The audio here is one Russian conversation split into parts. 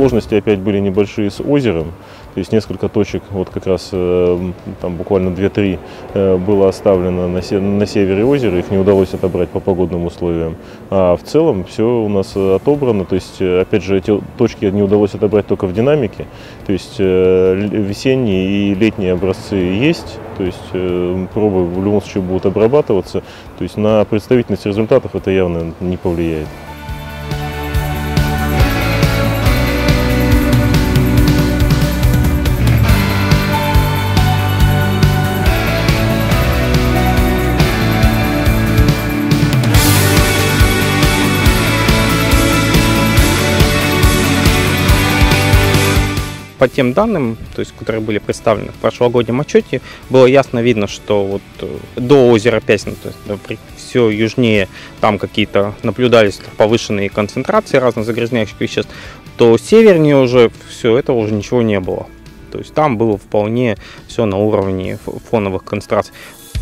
Сложности опять были небольшие с озером, то есть несколько точек, вот как раз там буквально 2-3 было оставлено на севере озера, их не удалось отобрать по погодным условиям. А в целом все у нас отобрано, то есть опять же эти точки не удалось отобрать только в динамике, то есть весенние и летние образцы есть, то есть пробы в любом случае будут обрабатываться, то есть на представительность результатов это явно не повлияет. По тем данным, то есть, которые были представлены в прошлогоднем отчете, было ясно видно, что вот до озера Пясино, то есть, все южнее, там какие-то наблюдались повышенные концентрации разных загрязняющих веществ, то севернее уже все это уже ничего не было. То есть там было вполне все на уровне фоновых концентраций.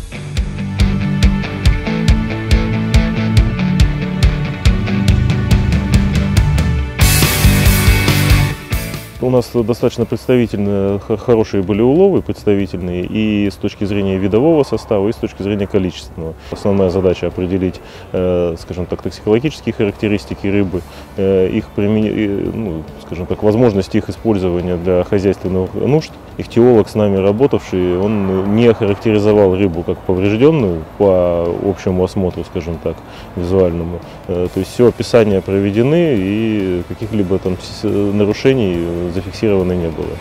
У нас достаточно представительные, хорошие были уловы, представительные и с точки зрения видового состава, и с точки зрения количественного. Основная задача определить, скажем так, токсикологические характеристики рыбы, их скажем так, возможности их использования для хозяйственных нужд. Ихтиолог с нами работавший, он не охарактеризовал рыбу как поврежденную по общему осмотру, скажем так, визуальному. То есть все описания проведены и каких-либо там нарушений зафиксировано не было.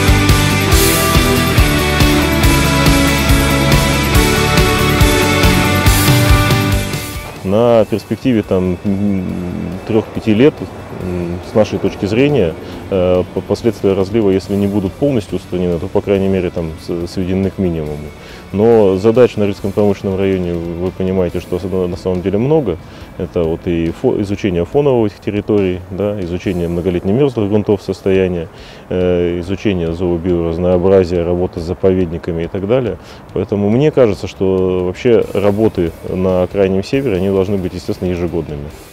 На перспективе 3-5 лет, с нашей точки зрения, последствия разлива, если не будут полностью устранены, то, по крайней мере, сведены к минимуму. Но задач на Рыльском промышленном районе, вы понимаете, что на самом деле много. Это вот и изучение фоновых этих территорий, да, изучение многолетних мерзлых грунтов состояния, изучение зообиоразнообразия, работа с заповедниками и так далее. Поэтому мне кажется, что вообще работы на Крайнем Севере, они должны быть, естественно, ежегодными.